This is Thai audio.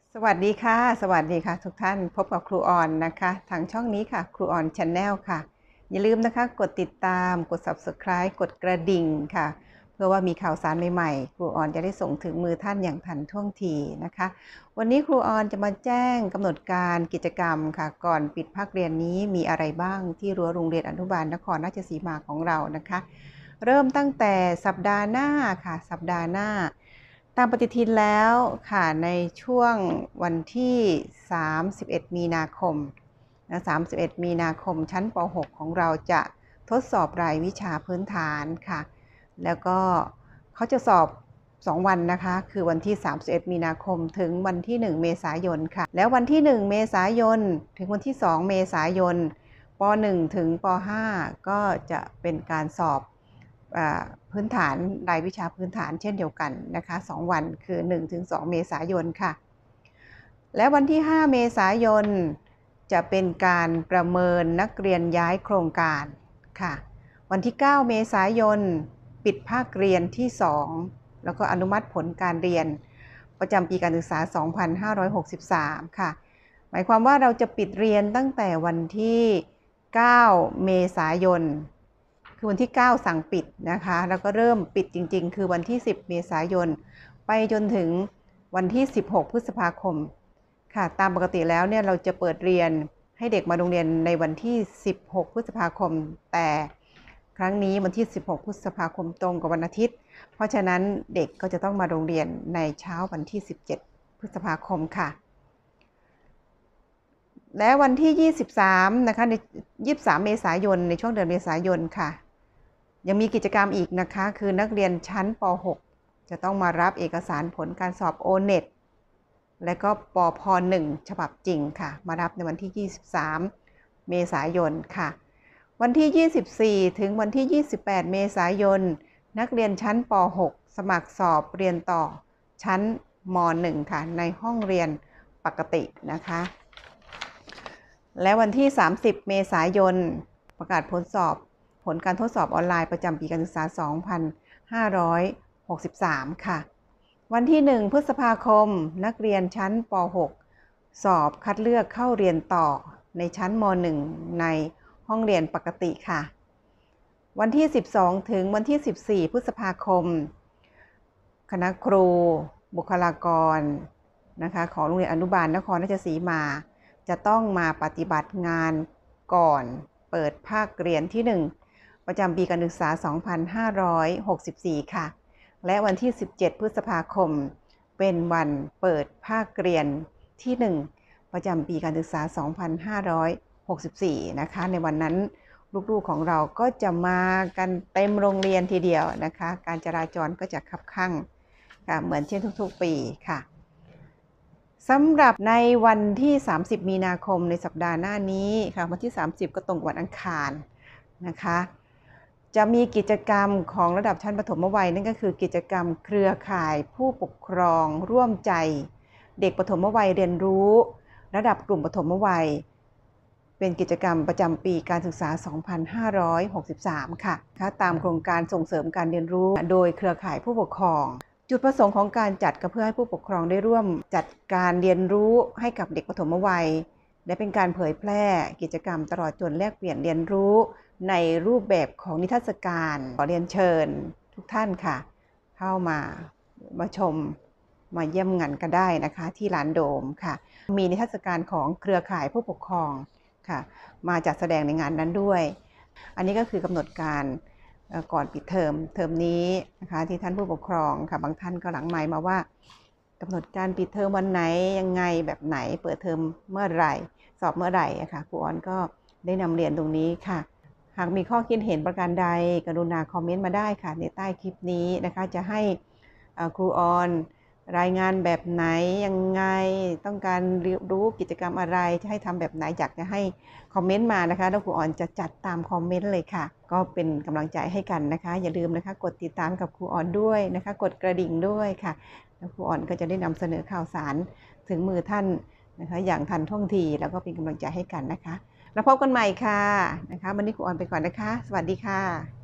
สวัสดีค่ะสวัสดีค่ะทุกท่านพบกับครูออนนะคะทางช่องนี้ค่ะครูออน Channel ค่ะอย่าลืมนะคะกดติดตามกด Subscribe กดกระดิ่งค่ะเพื่อว่ามีข่าวสารใหม่ๆครูออนจะได้ส่งถึงมือท่านอย่างทันท่วงทีนะคะวันนี้ครูออนจะมาแจ้งกำหนดการกิจกรรมค่ะก่อนปิดภาคเรียนนี้มีอะไรบ้างที่รั้วโรงเรียนอนุบาลนครราชสีมาของเรานะคะเริ่มตั้งแต่สัปดาห์หน้าค่ะสัปดาห์หน้าตามปฏิทินแล้วค่ะในช่วงวันที่31มีนาคมนะ31มีนาคมชั้นป .6 ของเราจะทดสอบรายวิชาพื้นฐานค่ะแล้วก็เขาจะสอบ2วันนะคะคือวันที่31มีนาคมถึงวันที่1เมษายนค่ะแล้ววันที่1เมษายนถึงวันที่2เมษายนป .1 ถึงป .5 ก็จะเป็นการสอบพื้นฐานรายวิชาพื้นฐานเช่นเดียวกันนะคะ2วันคือ 1-2 เมษายนค่ะและวันที่5เมษายนจะเป็นการประเมินนักเรียนย้ายโครงการค่ะวันที่9เมษายนปิดภาคเรียนที่2แล้วก็อนุมัติผลการเรียนประจำปีการศึกษา2563ค่ะหมายความว่าเราจะปิดเรียนตั้งแต่วันที่9เมษายนคือวันที่9สั่งปิดนะคะแล้วก็เริ่มปิดจริงๆคือวันที่10เมษายนไปจนถึงวันที่16พฤษภาคมค่ะตามปกติแล้วเนี่ยเราจะเปิดเรียนให้เด็กมาโรงเรียนในวันที่16พฤษภาคมแต่ครั้งนี้วันที่16พฤษภาคมตรงกับวันอาทิตย์เพราะฉะนั้นเด็กก็จะต้องมาโรงเรียนในเช้าวันที่17พฤษภาคมค่ะและวันที่23นะคะใน23เมษายนในช่วงเดือนเมษายนค่ะยังมีกิจกรรมอีกนะคะคือนักเรียนชั้นป .6 จะต้องมารับเอกสารผลการสอบ O-NET และก็ปพ.1 ฉบับจริงค่ะมารับในวันที่23เมษายนค่ะวันที่24ถึงวันที่28เมษายนนักเรียนชั้นป .6 สมัครสอบเรียนต่อชั้นม .1 ค่ะในห้องเรียนปกตินะคะและวันที่30เมษายนประกาศผลสอบผลการทดสอบออนไลน์ประจำปีการศึกษา2563ค่ะวันที่1พฤษภาคมนักเรียนชั้นป .6 สอบคัดเลือกเข้าเรียนต่อในชั้นม .1 ในห้องเรียนปกติค่ะวันที่12ถึงวันที่14พฤษภาคมคณะครูบุคลากรนะคะของโรงเรียนอนุบาลนครราชสีมาจะต้องมาปฏิบัติงานก่อนเปิดภาคเรียนที่1ประจำปีการศึกษา2564ค่ะและวันที่17พฤษภาคมเป็นวันเปิดภาคเรียนที่1ประจำปีการศึกษา2564นะคะในวันนั้นลูกๆของเราก็จะมากันเต็มโรงเรียนทีเดียวนะคะการจราจรก็จะคับคั่งเหมือนเช่นทุกๆปีค่ะสำหรับในวันที่30มีนาคมในสัปดาห์หน้านี้ค่ะวันที่30ก็ตรงกับวันอังคารนะคะจะมีกิจกรรมของระดับชั้นประถมวัยนั่นก็คือกิจกรรมเครือข่ายผู้ปกครองร่วมใจเด็กประถมวัยเรียนรู้ระดับกลุ่มประถมวัยเป็นกิจกรรมประจำปีการศึกษา2563ค่ะตามโครงการส่งเสริมการเรียนรู้โดยเครือข่ายผู้ปกครองจุดประสงค์ของการจัดก็เพื่อให้ผู้ปกครองได้ร่วมจัดการเรียนรู้ให้กับเด็กประถมวัยและเป็นการเผยแพร่กิจกรรมตลอดจนแลกเปลี่ยนเรียนรู้ในรูปแบบของนิทรรศการขอเรียนเชิญทุกท่านค่ะเข้ามาชมมาเยี่ยมงานกันได้นะคะที่ลานโดมค่ะมีนิทรรศการของเครือข่ายผู้ปกครองค่ะมาจัดแสดงในงานนั้นด้วยอันนี้ก็คือกำหนดการก่อนปิดเทอมนี้นะคะที่ท่านผู้ปกครองค่ะบางท่านก็หลังไมค์มาว่ากำหนดการปิดเทอมวันไหนยังไงแบบไหนเปิดเทอมเมื่อไหร่สอบเมื่อไหร่ค่ะครูออนก็ได้นำเรียนตรงนี้ค่ะหากมีข้อคิดเห็นประการใดกรุณาคอมเมนต์มาได้ค่ะในใต้คลิปนี้นะคะจะให้ครูออนรายงานแบบไหนยังไงต้องการรู้กิจกรรมอะไรจะให้ทำแบบไหนอยากจะให้คอมเมนต์มานะคะแล้วครูออนจะจัดตามคอมเมนต์เลยค่ะก็เป็นกำลังใจให้กันนะคะอย่าลืมนะคะกดติดตามกับครูออนด้วยนะคะกดกระดิ่งด้วยค่ะแล้วครูออนก็จะได้นำเสนอข่าวสารถึงมือท่านนะคะอย่างทันท่วงทีแล้วก็เป็นกำลังใจให้กันนะคะแล้วพบกันใหม่ค่ะนะคะวันนี้ครูออนไปก่อนนะคะสวัสดีค่ะ